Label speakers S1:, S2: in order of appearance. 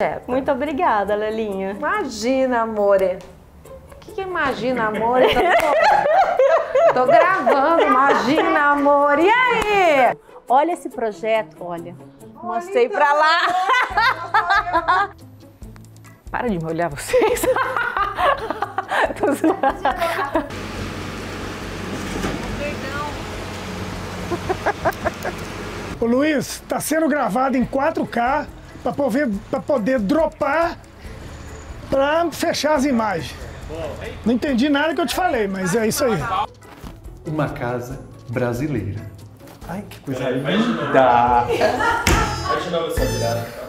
S1: Muito obrigada, Lelinha.
S2: Imagina, amore. O que imagina, amore? Tô gravando, imagina, amor. E aí?
S1: Olha esse projeto, olha. Mostrei pra lá. Para de me olhar vocês. Tô zoando.
S3: Ô Luiz, tá sendo gravado em 4K para poder dropar para fechar as imagens. Não entendi nada que eu te falei, mas é isso aí.
S4: Uma casa brasileira. Ai, que coisa linda!
S5: Vai de novo essa virada.